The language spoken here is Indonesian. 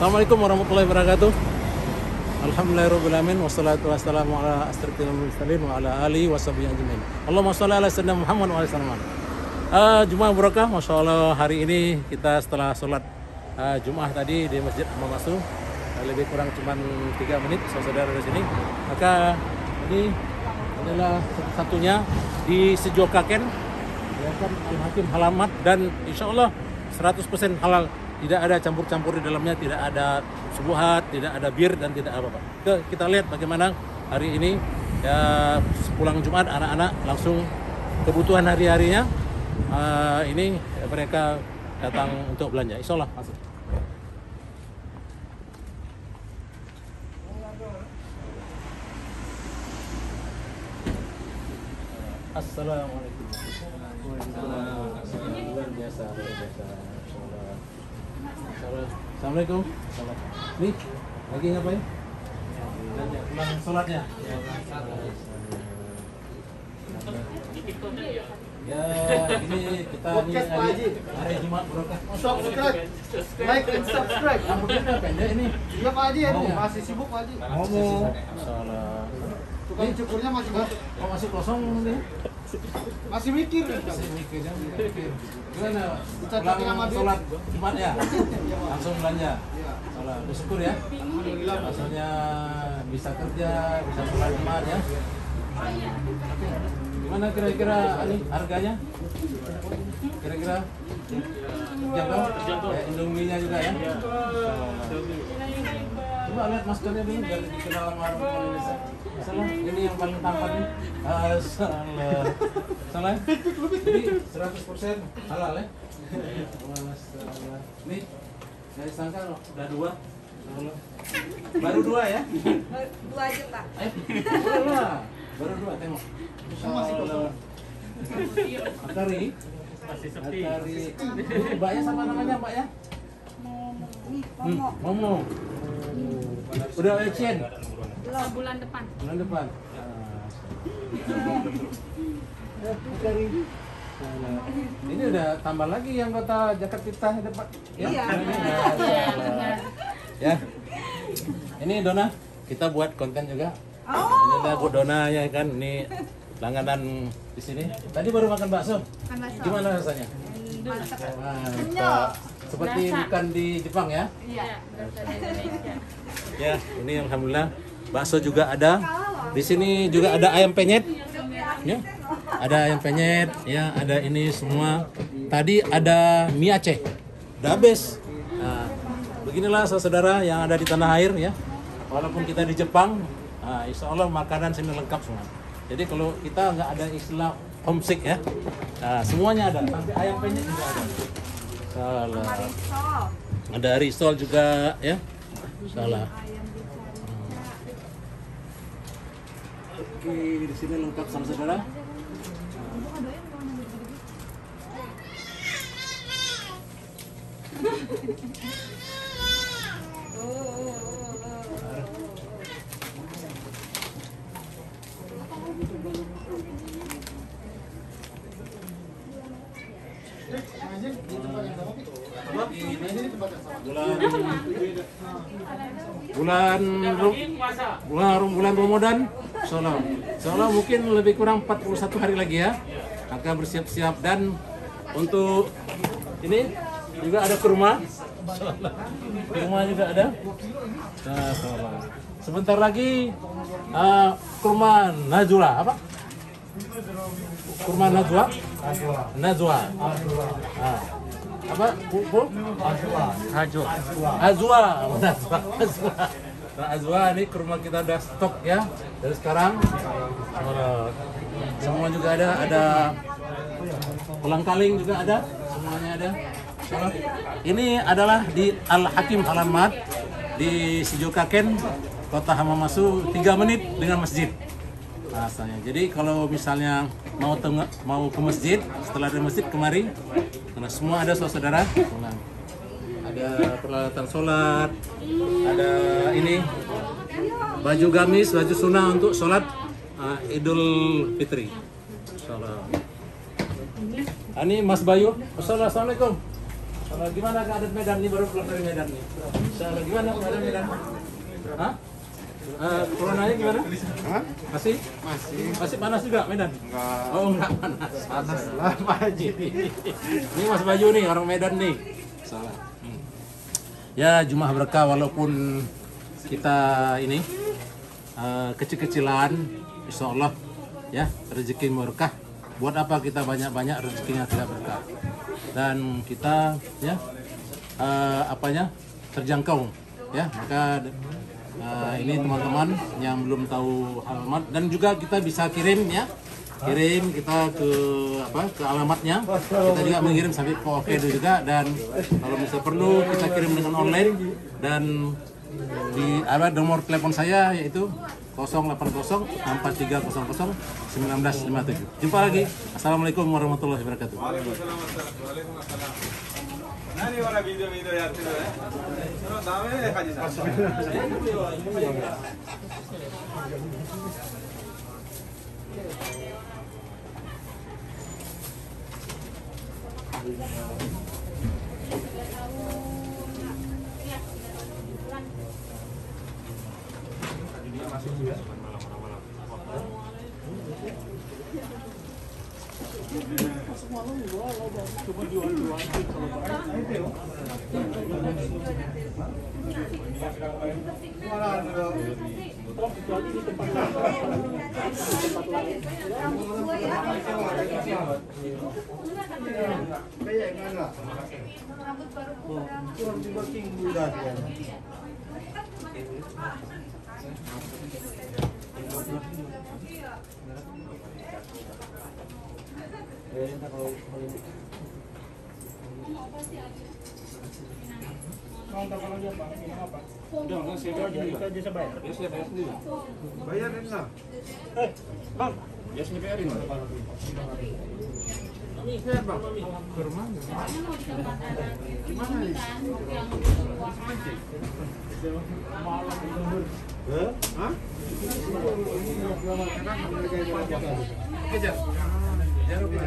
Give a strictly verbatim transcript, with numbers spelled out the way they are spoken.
Assalamualaikum warahmatullahi wabarakatuh. Alhamdulillahirrahmanirrahim. Wassalatu wassalamu ala asyrafil mursalin wa ala alihi washabihi ajmain. Allahumma shalli ala sayyidina Muhammad wa ala sallam. Uh, Jumat Barakah, Masya Allah, hari ini kita setelah sholat uh, Jumat tadi di Masjid Mamasu, uh, lebih kurang cuma tiga menit saudara dari sini. Maka ini adalah satunya di Sejokaken, ya kan, Al-Hakim Halamat, dan insya Allah seratus persen halal. Tidak ada campur-campur di dalamnya, tidak ada subuhat, tidak ada bir, dan tidak apa-apa. Kita lihat bagaimana hari ini ya, pulang Jumat anak-anak langsung kebutuhan hari-harinya. Uh, ini mereka datang untuk belanja. Insya Allah masuk. Assalamualaikum. Luar biasa, luar biasa. Assalamualaikum. Nih, lagi ngapain? Pulang sholatnya. Ya, ini kita ini hari, hari Jumat Barakah. Subscribe, like and subscribe. Rambutnya pendek ini. Iya Pak Haji, ini masih sibuk Pak Haji. Ngomong. Salah. Tukang cukurnya masih nggak? Kok masih kosong nih? Masih mikir. Masih mikirnya mikir. Gimana? Dicatat nama Pulang dia. sholat Jumat ya? Langsung belanja. Iya. Salah. Bersyukur ya. Alhamdulillah. Maksudnya bisa kerja, bisa sholat Jumat ya. Gimana kira-kira ini harganya? Kira-kira terjangkau? Kayak Indomie-nya juga ya? Coba lihat maskernya dulu biar dikenal sama orang Indonesia. Salah, ini yang paling tampan nih. Ah, salah. Salah. Jadi seratus persen halal ya? Masalah. Nih, saya sangka loh, udah dua. Baru dua ya? Dua aja Pak. Eh, baru dua. Baru dua, tengok. Masih kosong. Akari. Masih sepi. Akari. Ini mbaknya sama namanya mbak ya? Nih, Hmm, Momo. Momo. Udah Ecien? Belum. Bulan depan. Bulan depan. Eh, Akari. Ini udah tambah lagi yang kota Jakarta di depan. Ya? Iya. Ya, ya. Ini Dona, kita buat konten juga. Oh. Ini ada Bu Dona ya kan, ini langganan di sini. Tadi baru makan bakso. Makan bakso. Gimana rasanya? Mantap. Mantap. Seperti Berasa. bukan di Jepang ya? Iya, berasal dari Indonesia. Ya, ini alhamdulillah bakso juga ada. Di sini juga ada ayam penyet. Ya. Ada ayam penyet, ya, ada ini semua. Tadi ada mie Aceh. Udah habis. Nah, beginilah saudara yang ada di tanah air ya. Walaupun kita di Jepang, nah, insya Allah makanan sini lengkap semua. Jadi kalau kita nggak ada istilah homesick ya, nah, semuanya ada. Sampai ayam penyet juga ada. Salah. Risol. Ada risol juga ya. Salah. Ayam risolnya. Oke, di sini lengkap sama saudara. Oh, oh, oh, oh. Haji, di tempat yang sama. Ini Di tempat yang sama. bulan bulan Ru- bulan bulan Ramadan, Insyaallah. Insyaallah mungkin lebih kurang empat puluh satu hari lagi ya. Maka bersiap-siap, dan untuk ini juga ada kurma. Kurma juga ada. Nah, Insyaallah. Sebentar lagi uh, kurma Najwa apa? Kurma Najwa? Najwa. Ah. Apa? Bu, bu? Haju. Azwa. Azwa. Azwa. Nah, Azwa ini kurma kita udah stok ya dari sekarang. Oh, semua juga ada, ada ulang kaling juga ada, semuanya ada. Insyaallah. Ini adalah di Al-Hakim Halamat di Sejokaken, Kota Hamamasu, tiga menit dengan masjid. Rasanya. Jadi kalau misalnya mau tengah, mau ke masjid, setelah dari masjid kemari, karena semua ada saudara. Ada peralatan sholat, ada ini baju gamis, baju sunnah untuk sholat uh, Idul Fitri. Insyaallah. Ini Mas Bayu. Assalamualaikum. Kalau gimana keadaan Medan nih, baru pulang dari Medan nih? Insyaallah, gimana keadaan Medan? Hah? Uh, coronanya gimana? Hah? Masih? Masih. Masih panas juga Medan? Enggak. Oh enggak panas. Panas lah Pak Haji. Ini Mas Bayu nih, orang Medan nih. Salah. Hmm. Ya Jumat berkah walaupun kita ini uh, kecil-kecilan, insya Allah ya rezeki berkah. Buat apa kita banyak-banyak rezekinya tidak berkah. Dan kita ya uh, apanya terjangkau ya, maka uh, ini teman-teman yang belum tahu alamat dan juga kita bisa kirim ya, kirim kita ke apa ke alamatnya, kita juga mengirim sampai ke Okedo juga, dan kalau misalnya perlu kita kirim dengan online, dan di ada nomor telepon saya yaitu nol delapan nol empat tiga nol nol satu sembilan lima tujuh. Jumpa lagi. Assalamualaikum warahmatullahi wabarakatuh. 何ほらビデオビデオやってるね。それはダメね、カジさん。 Bayarin lah. Biasanya bayarin lah. Gimana nih? Hah? Kejar.